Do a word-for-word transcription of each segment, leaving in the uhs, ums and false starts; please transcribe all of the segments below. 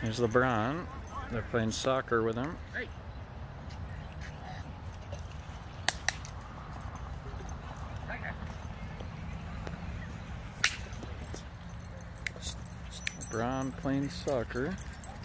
Here's LeBron. They're playing soccer with him. Hey. LeBron playing soccer.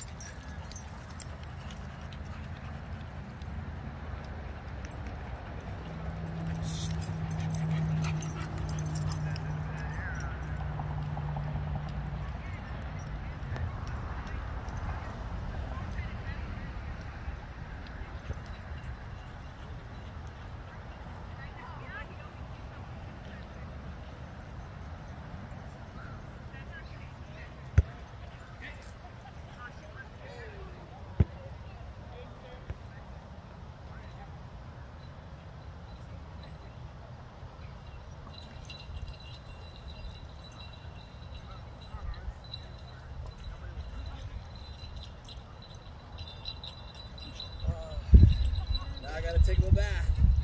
I gotta take a bath.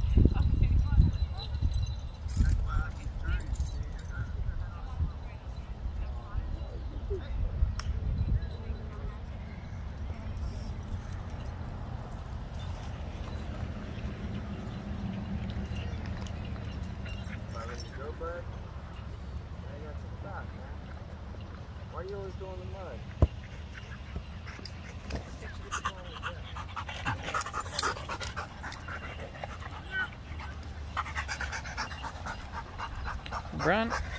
Go, bud. I gotta take a bath, man. Why are you always going in the mud? LeBron.